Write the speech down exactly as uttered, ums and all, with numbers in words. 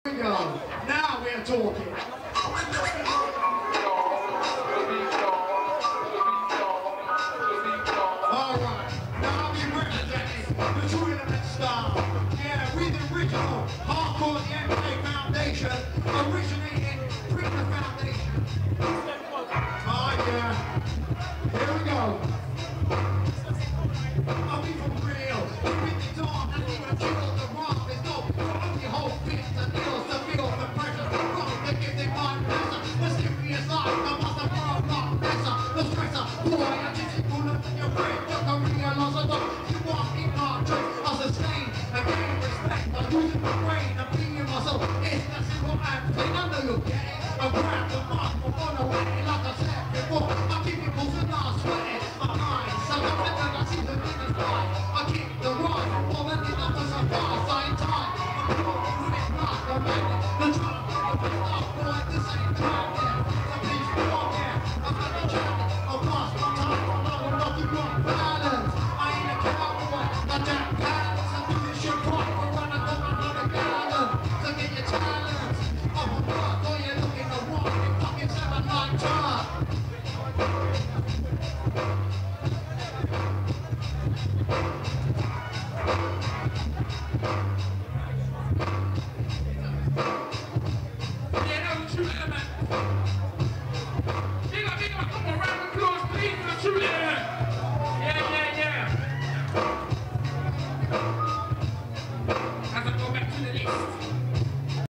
we go. Now we're talking. Alright, now I'll be representing the true element style. Yeah, we the original hardcore the M K Foundation, originating pre the foundation. Oh yeah, here we go. I'll be for real, with the dawn, and even kill the wrong. There's no only hope is the deals to feel the pressure. Wrong, they give their mind pressure. The serious life, the monster world, not pressure. The stressor, boy, I just pull up in your brain. You can realize I don't, you want me not to. I sustain and gain respect. I'm losing my brain, I'm being myself. It's that simple and plain. I know you'll get it. I grab the mark, I'm on the way. Like I said before, I keep it pulsing, not sweating. I'm high, so I'm better than I see the niggas fly. I keep the run, all the numbers are fast, I ain't tired. I'm moving like a magnet. The trying to pick up, boy, this ain't time, yeah. The police walk, yeah. I'm gonna try to